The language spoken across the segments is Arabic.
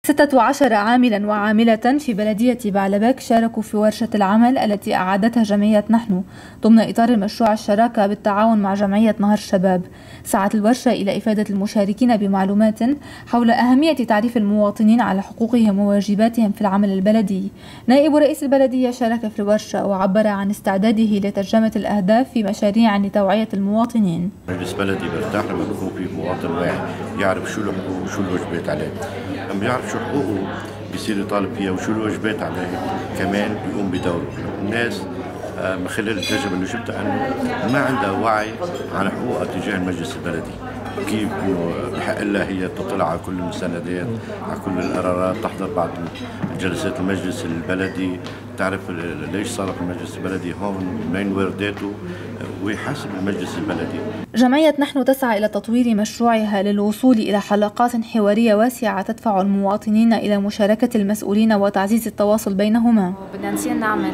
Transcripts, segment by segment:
16 عاملا وعاملة في بلدية بعلبك شاركوا في ورشة العمل التي أعادتها جمعية نحن ضمن إطار مشروع الشراكة بالتعاون مع جمعية نهر الشباب. سعت الورشة إلى إفادة المشاركين بمعلومات حول أهمية تعريف المواطنين على حقوقهم وواجباتهم في العمل البلدي. نائب رئيس البلدية شارك في الورشة وعبر عن استعداده لترجمة الأهداف في مشاريع لتوعية المواطنين. مجلس بلدي برتاح لما بيكون في مواطن واحد يعرف شو الحقوق وشو الواجبات عليه. لما يعرف شو حقوقه بيصير يطالب فيها وشو الواجبات عليه كمان بيقوم بدوره. الناس من خلال التجربة اللي شفتها أنه ما عندها وعي على حقوقها تجاه المجلس البلدي، كيف انه بحق لها هي تطلع على كل المستندات، على كل القرارات، تحضر بعض جلسات المجلس البلدي، تعرف ليش صار المجلس البلدي هون، منين وارداته، ويحاسب المجلس البلدي. جمعية نحن تسعى إلى تطوير مشروعها للوصول إلى حلقات حوارية واسعة تدفع المواطنين إلى مشاركة المسؤولين وتعزيز التواصل بينهما. بدنا نصير نعمل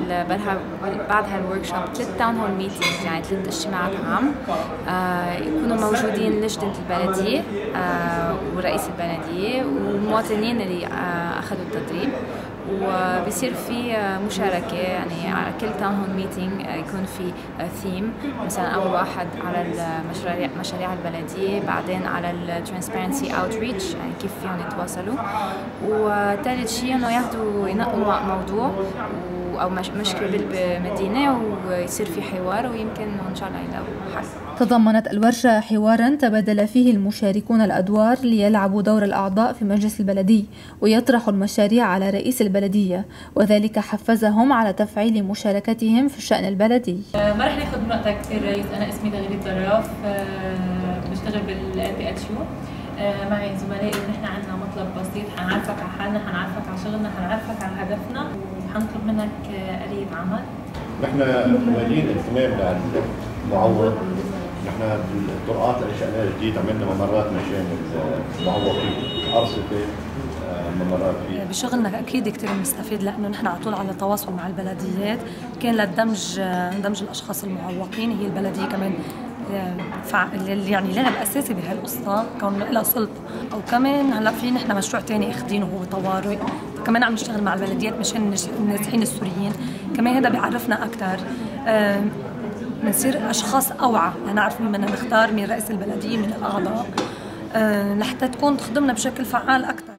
بعد هالوركشوب 3 تاون هول ميتينجز، يعني 3 اجتماعات عام، يكونوا موجودين لجنة البلدية ورئيس البلدية ومواطنين اللي أخذوا التدريب، وبصير في مشاركة يعني على كل تاون هول ميتينج يكون في ثيم، مثلا أول واحد على مشاريع البلدية، بعدين على الترانسبيرنسي اوتريتش يعني كيف فيهم يتواصلوا، وثالث شيء إنه ينقوا موضوع أو مشكلة بالمدينة ويصير في حوار ويمكن إن شاء الله يلاقوا حل. تضمنت الورشة حوارا تبادل فيه المشاركون الأدوار ليلعبوا دور الأعضاء في مجلس البلدي ويطرحوا المشاريع على رئيس البلدية، وذلك حفزهم على تفعيل مشاركتهم في الشأن البلدي. ما رح ناخذ من وقتك كثير رئيس، أنا اسمي تغريد طراف، بشتغل بالNPHU. معي زملائي ونحن عندنا مطلب بسيط، حنعرفك على حالنا، حنعرفك على شغلنا، حنعرفك على هدفنا، وحنطلب منك آلية عمل. نحن مالين اهتمام للمعوض، نحن بالطرقات اللي انشأناها جديد عملنا ممرات مشان المعوقين، أرصفة ممرات فيه. بشغلنا اكيد كثير بنستفيد لانه نحن على طول على تواصل مع البلديات، كان للدمج الاشخاص المعوقين، هي البلديه كمان يعني لها الاساسي بهالقصه كون لها سلطه، او كمان هلا في نحن مشروع ثاني اخذينه هو طوارئ، كمان عم نشتغل مع البلديات مشان النازحين السوريين، كمان هذا بيعرفنا اكثر، بنصير اشخاص اوعى لنعرف مين بدنا نختار، مين رئيس البلديه، مين الاعضاء، لحتى تكون تخدمنا بشكل فعال اكثر.